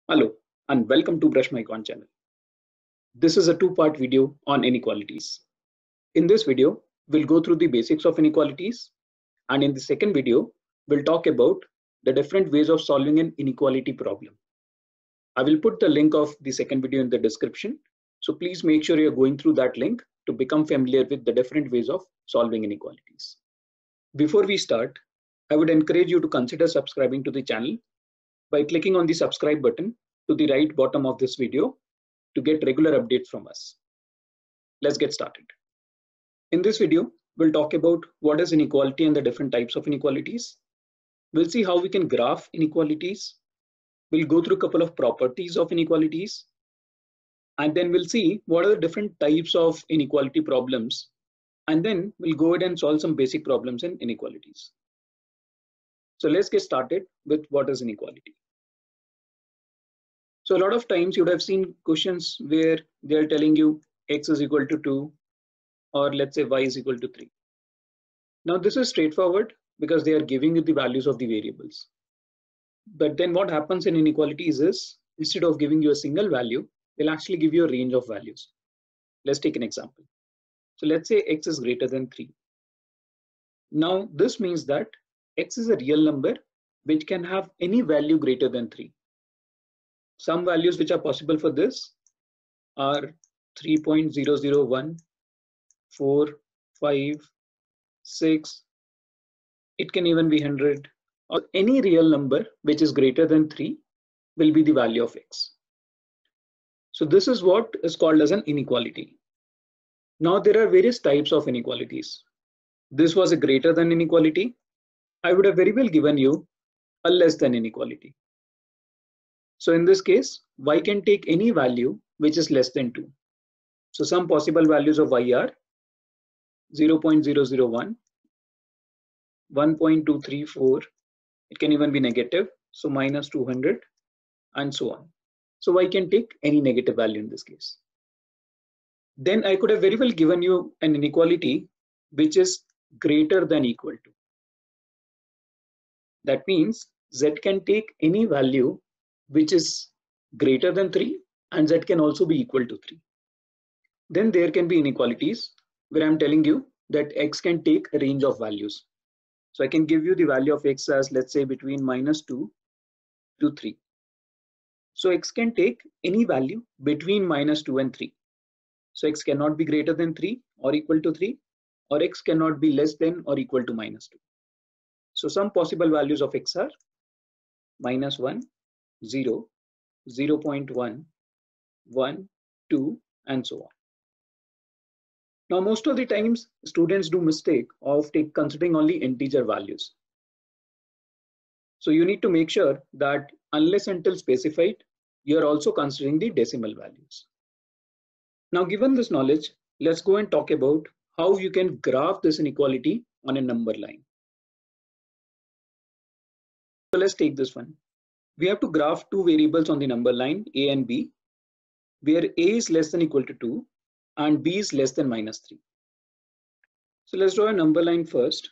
Hello and welcome to Brush My Con channel. This is a two-part video on inequalities. In this video, we'll go through the basics of inequalities, and in the second video, we'll talk about the different ways of solving an inequality problem. I will put the link of the second video in the description, so please make sure you're going through that link to become familiar with the different ways of solving inequalities. Before we start, I would encourage you to consider subscribing to the channel by clicking on the subscribe button to the right bottom of this video to get regular updates from us. Let's get started. In this video, we'll talk about what is inequality and the different types of inequalities. We'll see how we can graph inequalities. We'll go through a couple of properties of inequalities. And then we'll see what are the different types of inequality problems. And then we'll go ahead and solve some basic problems in inequalities. So let's get started with what is inequality. So a lot of times you would have seen questions where they're telling you x is equal to 2 or let's say y is equal to 3. Now this is straightforward because they are giving you the values of the variables. But then what happens in inequalities is instead of giving you a single value, they'll actually give you a range of values. Let's take an example. So let's say x is greater than 3. Now this means that x is a real number which can have any value greater than 3. Some values which are possible for this are 3.001, 4, 5, 6. It can even be 100. Or any real number which is greater than 3 will be the value of x. So this is what is called as an inequality. Now there are various types of inequalities. This was a greater than inequality. I would have very well given you a less than inequality. So in this case, y can take any value which is less than 2. So some possible values of y are 0.001, 1.234, it can even be negative, so minus 200 and so on. So y can take any negative value in this case. Then I could have very well given you an inequality which is greater than equal to. That means z can take any value which is greater than 3 and z can also be equal to 3. Then there can be inequalities where I'm telling you that x can take a range of values. So I can give you the value of x as let's say between minus 2 to 3. So x can take any value between minus 2 and 3. So x cannot be greater than 3 or equal to 3, or x cannot be less than or equal to minus 2. So some possible values of x are minus 1, 0, 0.1, 1, 2, and so on. Now, most of the times students do mistake of considering only integer values. So you need to make sure that unless until specified, you're also considering the decimal values. Now, given this knowledge, let's go and talk about how you can graph this inequality on a number line. So let's take this one. We have to graph two variables on the number line a and b, where a is less than equal to 2 and b is less than minus 3. So let's draw a number line first.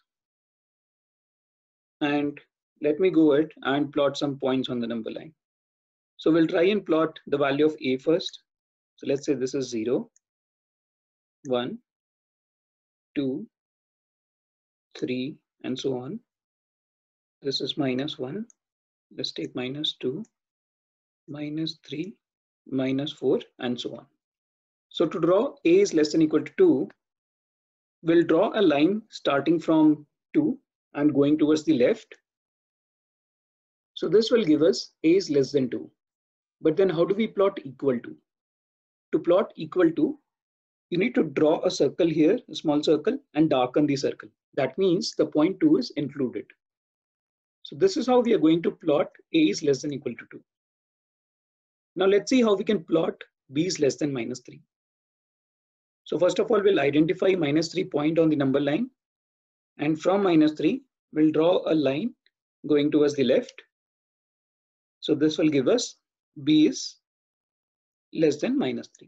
And let me go ahead and plot some points on the number line. So we'll try and plot the value of a first. So let's say this is 0, 1, 2, 3, and so on. This is minus 1. Let's take minus 2, minus 3, minus 4, and so on. So to draw a is less than equal to 2, we'll draw a line starting from 2 and going towards the left. So this will give us a is less than 2. But then how do we plot equal to? To plot equal to, you need to draw a circle here, a small circle, and darken the circle. That means the point 2 is included. So this is how we are going to plot a is less than equal to 2. Now let's see how we can plot b is less than minus 3. So first of all, we'll identify minus 3 point on the number line. And from minus 3, we'll draw a line going towards the left. So this will give us b is less than minus 3.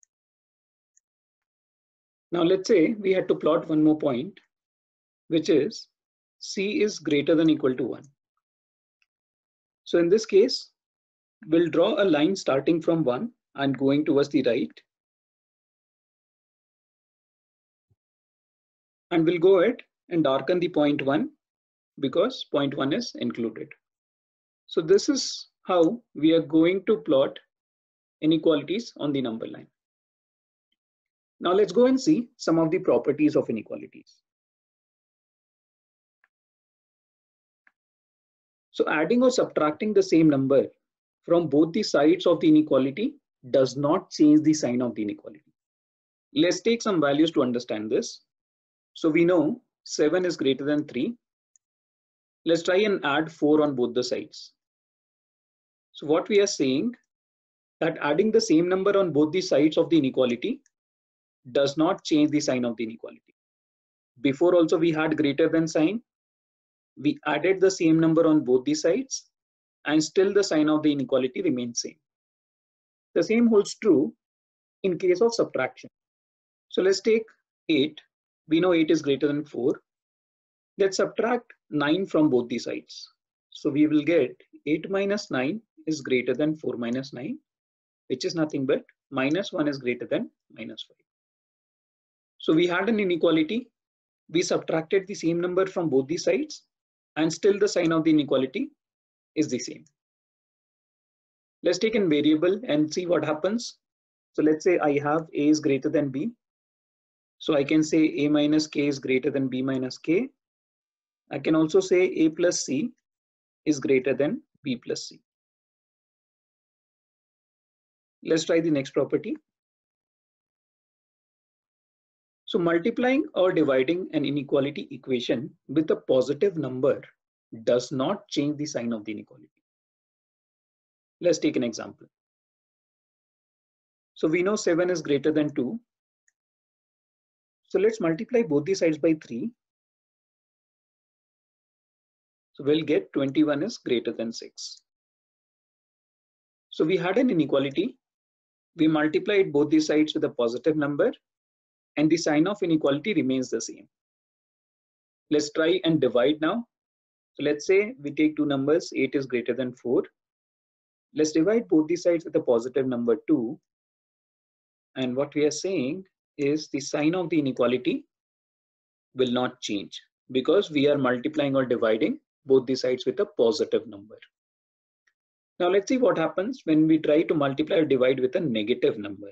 Now let's say we had to plot one more point, which is c is greater than equal to 1. So in this case, We'll draw a line starting from 1 and going towards the right. And we'll go ahead and darken the point 1 because point 1 is included. So this is how we are going to plot inequalities on the number line. Now let's go and see some of the properties of inequalities. So adding or subtracting the same number from both the sides of the inequality does not change the sign of the inequality. Let's take some values to understand this. So we know 7 is greater than 3. Let's try and add 4 on both the sides. So what we are saying that adding the same number on both the sides of the inequality does not change the sign of the inequality. Before also we had greater than sign. We added the same number on both the sides and still the sign of the inequality remains same. The same holds true in case of subtraction. So let's take 8. We know 8 is greater than 4. Let's subtract 9 from both the sides. So we will get 8 minus 9 is greater than 4 minus 9, which is nothing but minus 1 is greater than minus 5. So we had an inequality. We subtracted the same number from both the sides and still the sign of the inequality is the same. Let's take a variable and see what happens. So let's say I have a is greater than b. So I can say a minus k is greater than b minus k. I can also say a plus c is greater than b plus c. Let's try the next property. So multiplying or dividing an inequality equation with a positive number does not change the sign of the inequality. Let's take an example. So we know 7 is greater than 2. So let's multiply both the sides by 3. So we'll get 21 is greater than 6. So we had an inequality. We multiplied both the sides with a positive number and the sign of inequality remains the same. Let's try and divide now. So let's say we take two numbers, 8 is greater than 4. Let's divide both the sides with a positive number 2. And what we are saying is the sign of the inequality will not change because we are multiplying or dividing both the sides with a positive number. Now let's see what happens when we try to multiply or divide with a negative number.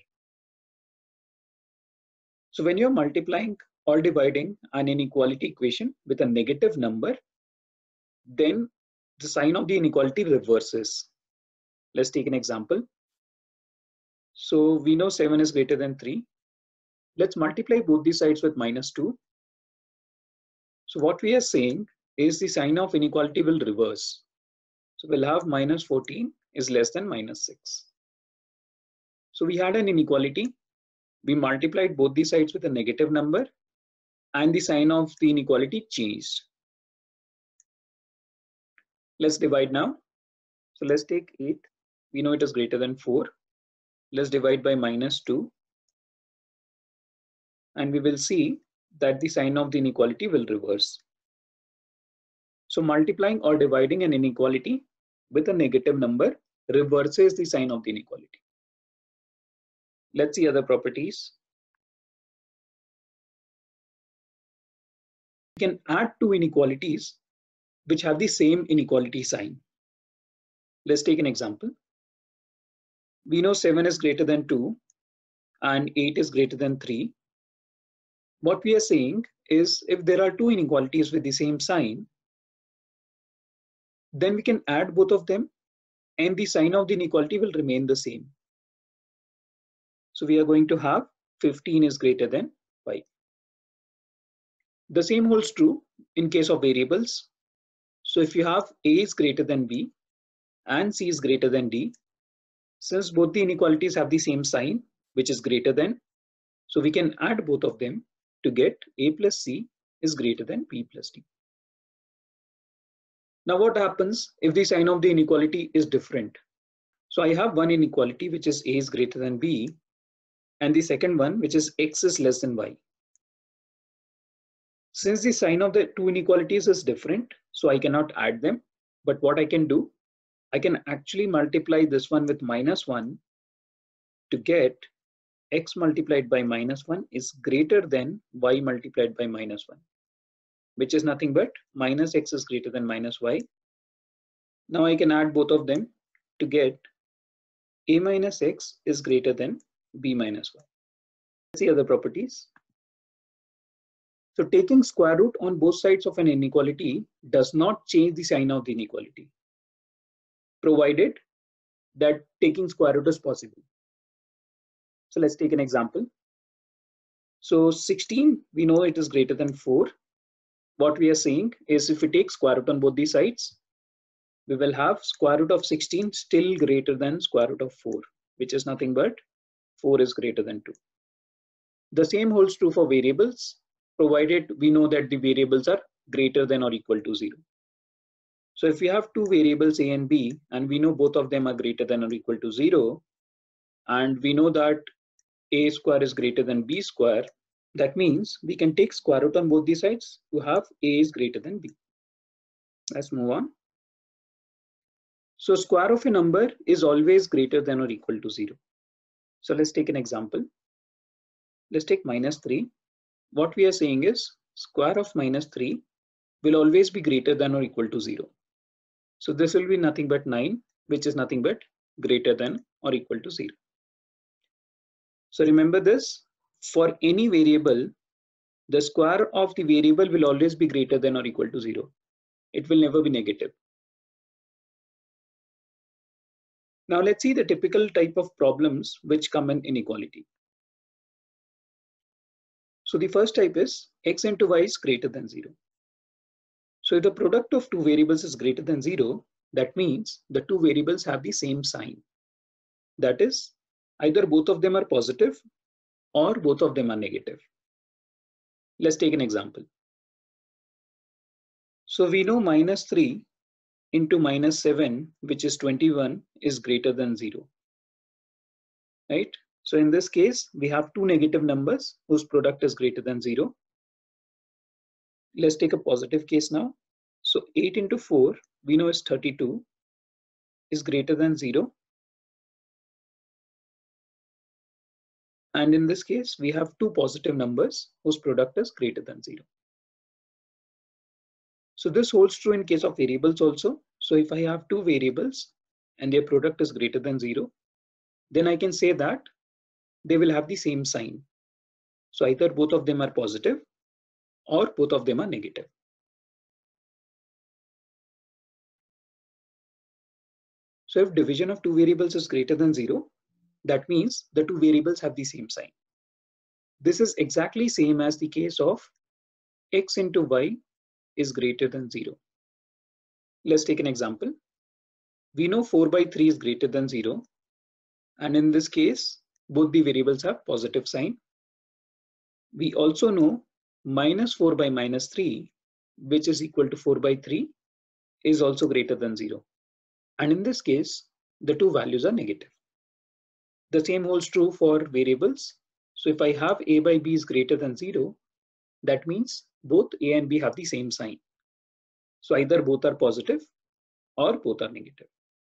So when you're multiplying or dividing an inequality equation with a negative number, then the sign of the inequality reverses. Let's take an example. So we know 7 is greater than 3. Let's multiply both the sides with minus 2. So what we are saying is the sign of inequality will reverse. So we'll have minus 14 is less than minus 6. So we had an inequality. We multiplied both the sides with a negative number and the sign of the inequality changed. Let's divide now. So let's take 8. We know it is greater than 4. Let's divide by minus 2. And we will see that the sign of the inequality will reverse. So multiplying or dividing an inequality with a negative number reverses the sign of the inequality. Let's see other properties. We can add two inequalities which have the same inequality sign. Let's take an example. We know 7 is greater than 2 and 8 is greater than 3. What we are saying is if there are two inequalities with the same sign, then we can add both of them and the sign of the inequality will remain the same. So we are going to have 15 is greater than 5. The same holds true in case of variables. So if you have a is greater than b and c is greater than d, since both the inequalities have the same sign, which is greater than, so we can add both of them to get a plus c is greater than b plus d. Now what happens if the sign of the inequality is different? So I have one inequality which is a is greater than b and the second one which is x is less than y. Since the sign of the two inequalities is different, so I cannot add them. But what I can do, I can actually multiply this one with -1 to get x multiplied by -1 is greater than y multiplied by -1, which is nothing but minus x is greater than minus y. Now I can add both of them to get a minus x is greater than b minus y. Let's see other properties. So taking square root on both sides of an inequality does not change the sign of the inequality, provided that taking square root is possible. So let's take an example. So 16, we know it is greater than 4. What we are saying is if we take square root on both these sides, we will have square root of 16 still greater than square root of 4, which is nothing but 4 is greater than 2. The same holds true for variables, provided we know that the variables are greater than or equal to 0. So if we have two variables a and b, and we know both of them are greater than or equal to 0, and we know that a square is greater than b square, that means we can take square root on both these sides to have a is greater than b. Let's move on. So square of a number is always greater than or equal to 0. So let's take an example. Let's take -3. What we are saying is square of -3 will always be greater than or equal to 0. So this will be nothing but 9, which is nothing but greater than or equal to 0. So remember this, for any variable, the square of the variable will always be greater than or equal to 0. It will never be negative. Now let's see the typical type of problems which come in inequality. So the first type is x into y is greater than 0. So if the product of two variables is greater than 0, that means the two variables have the same sign. That is, either both of them are positive or both of them are negative. Let's take an example. So we know -3 into -7, which is 21, is greater than 0. Right? So in this case, we have two negative numbers whose product is greater than 0. Let's take a positive case now. So 8 into 4, we know is 32, is greater than 0. And in this case, we have two positive numbers whose product is greater than 0. So this holds true in case of variables also. So if I have two variables and their product is greater than 0, then I can say that they will have the same sign. So either both of them are positive or both of them are negative. So if division of two variables is greater than 0, that means the two variables have the same sign. This is exactly same as the case of x into y is greater than 0. Let's take an example. We know 4/3 is greater than 0. And in this case, both the variables have positive sign. We also know -4 by -3, which is equal to 4/3, is also greater than 0. And in this case, the two values are negative. The same holds true for variables. So if I have a by b is greater than 0, that means both a and b have the same sign. So either both are positive or both are negative.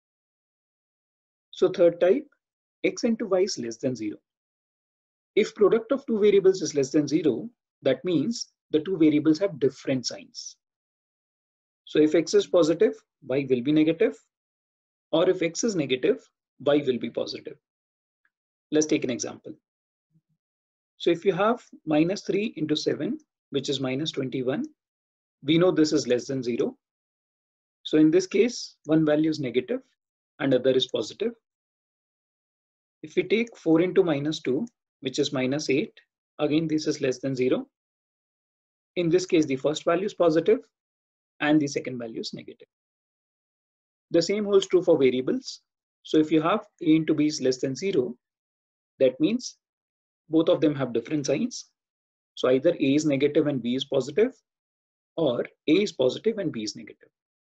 So third type, x into y is less than 0. If product of two variables is less than 0, that means the two variables have different signs. So if x is positive, y will be negative, or if x is negative, y will be positive. Let's take an example. So if you have -3 into 7, which is -21, we know this is less than 0. So in this case, one value is negative and other is positive. If we take 4 into -2, which is -8, again this is less than 0. In this case, the first value is positive and the second value is negative. The same holds true for variables. So if you have a into b is less than 0, that means both of them have different signs. So either a is negative and b is positive, or a is positive and b is negative.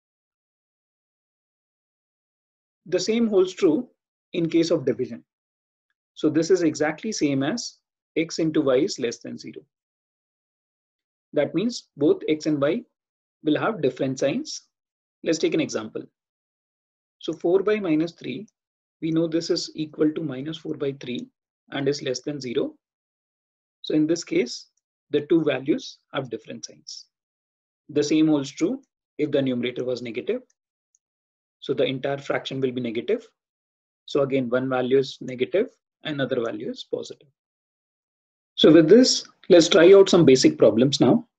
The same holds true in case of division. So this is exactly same as x into y is less than 0. That means both x and y will have different signs. Let's take an example. So 4 by minus 3, we know this is equal to minus 4 by 3 and is less than 0. So in this case, the two values have different signs. The same holds true if the numerator was negative. So the entire fraction will be negative. So again, one value is negative, another value is positive. So with this, let's try out some basic problems now.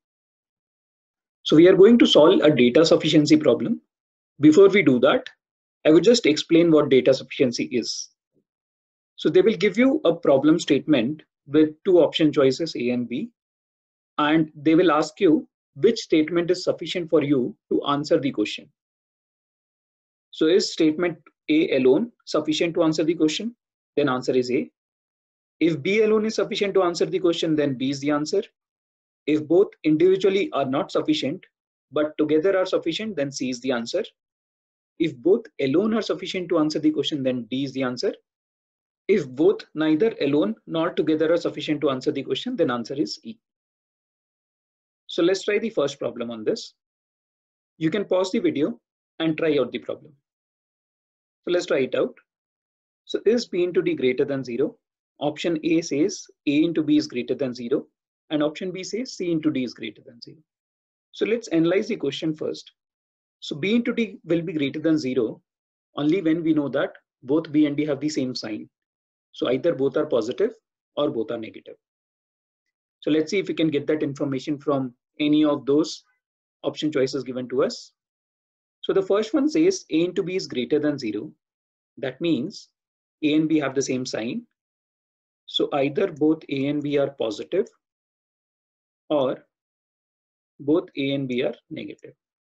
So we are going to solve a data sufficiency problem. Before we do that, I would just explain what data sufficiency is. So they will give you a problem statement with two option choices A and B, and they will ask you which statement is sufficient for you to answer the question. So is statement A alone sufficient to answer the question? Then answer is A. If B alone is sufficient to answer the question, then B is the answer. If both individually are not sufficient, but together are sufficient, then C is the answer. If both alone are sufficient to answer the question, then D is the answer. If both neither alone nor together are sufficient to answer the question, then answer is E. So let's try the first problem on this. You can pause the video and try out the problem. So let's try it out. So is B into D greater than 0? Option A says A into B is greater than 0, and option B says C into D is greater than 0. So let's analyze the question first. So B into D will be greater than 0 only when we know that both B and D have the same sign. So either both are positive or both are negative. So let's see if we can get that information from any of those option choices given to us. So the first one says A into B is greater than 0. That means A and B have the same sign. So either both A and B are positive or both A and B are negative.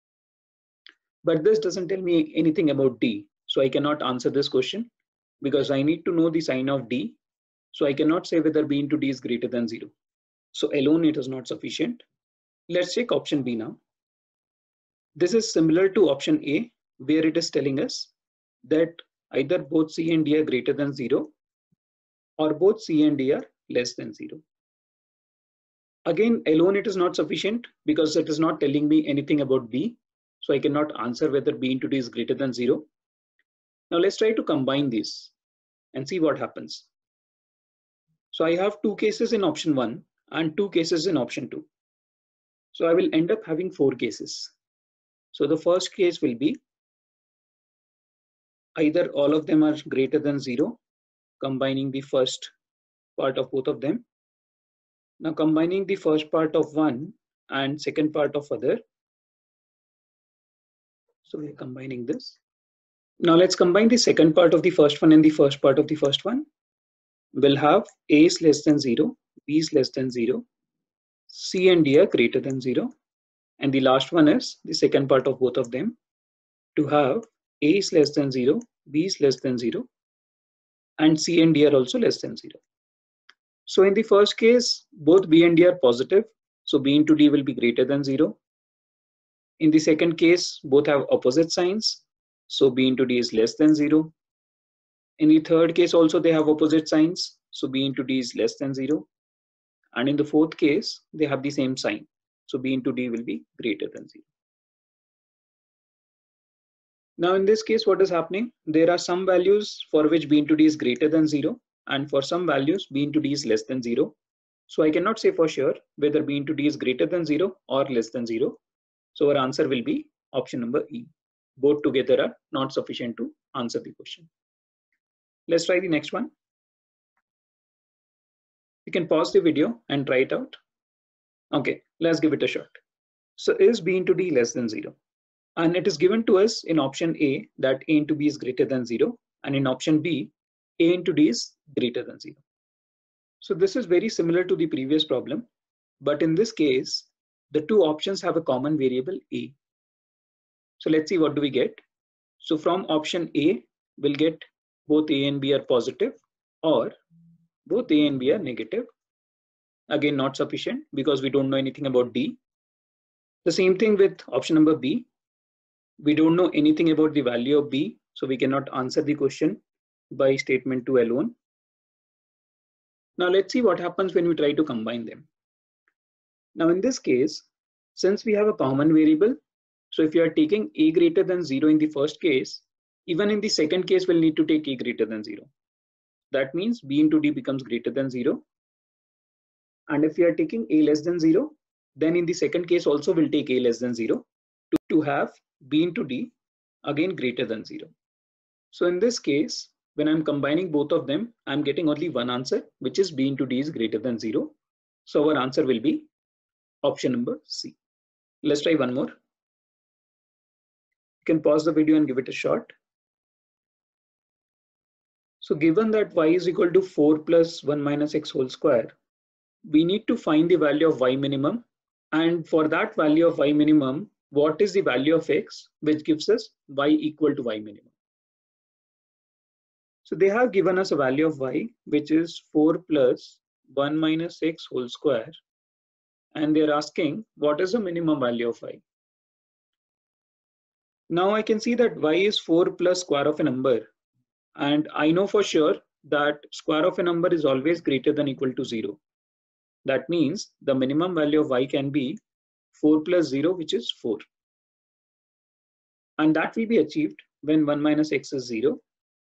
But this doesn't tell me anything about D. So I cannot answer this question because I need to know the sign of D. So I cannot say whether B into D is greater than 0. So alone it is not sufficient. Let's check option B now. This is similar to option A, where it is telling us that either both C and D are greater than 0 or both C and D are less than 0. Again, alone it is not sufficient because it is not telling me anything about B. So I cannot answer whether B into D is greater than 0. Now let's try to combine these and see what happens. So I have two cases in option 1 and two cases in option 2. So I will end up having 4 cases. So the first case will be either all of them are greater than 0, combining the first part of both of them. Now combining the first part of one and second part of other. So we're combining this. Now let's combine the second part of the first one and the first part of the first one. We'll have A is less than 0, B is less than 0, C and D are greater than 0. And the last one is the second part of both of them, to have A is less than 0, B is less than 0, and C and D are also less than 0. So in the first case, both B and D are positive. So B into D will be greater than 0. In the second case, both have opposite signs. So B into D is less than 0. In the third case also they have opposite signs. So B into D is less than 0. And in the fourth case, they have the same sign. So B into D will be greater than 0. Now in this case, what is happening? There are some values for which B into D is greater than 0. And for some values, B into D is less than 0. So I cannot say for sure whether B into D is greater than 0 or less than 0. So our answer will be option number E. Both together are not sufficient to answer the question. Let's try the next one. You can pause the video and try it out. Okay, let's give it a shot. So is B into D less than 0? And it is given to us in option A that A into B is greater than 0. And in option B, A into D is greater than 0. So this is very similar to the previous problem. But in this case, the two options have a common variable A. So let's see what do we get. So from option A, we'll get both A and B are positive or both A and B are negative. Again, not sufficient because we don't know anything about D. The same thing with option number B. We don't know anything about the value of B, so we cannot answer the question by statement 2 alone. Now let's see what happens when we try to combine them. Now in this case, since we have a common variable, so if you are taking A greater than 0 in the first case, even in the second case, we'll need to take a greater than 0. That means b into d becomes greater than 0. And if we are taking a less than 0, then in the second case also we'll take a less than 0 to have b into d again greater than 0. So in this case, when I'm combining both of them, I'm getting only one answer, which is b into d is greater than 0. So our answer will be option number C. Let's try one more. You can pause the video and give it a shot. So given that y is equal to 4 plus 1 minus x whole square, we need to find the value of y minimum. And for that value of y minimum, what is the value of x, which gives us y equal to y minimum? So they have given us a value of y, which is 4 plus 1 minus x whole square. And they're asking, what is the minimum value of y? Now I can see that y is 4 plus square of a number. And I know for sure that square of a number is always greater than equal to 0. That means the minimum value of y can be 4 plus 0, which is 4. And that will be achieved when 1 minus x is 0,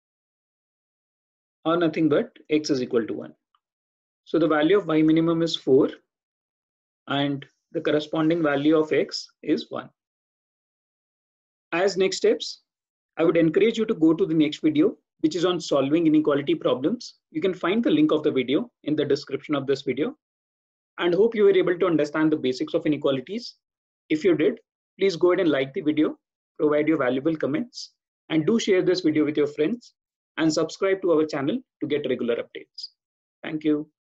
or nothing but x is equal to 1. So the value of y minimum is 4, and the corresponding value of x is 1. As next steps, I would encourage you to go to the next video, which is on solving inequality problems. You can find the link of the video in the description of this video, and hope you were able to understand the basics of inequalities. If you did, please go ahead and like the video, provide your valuable comments, and do share this video with your friends, and subscribe to our channel to get regular updates. Thank you.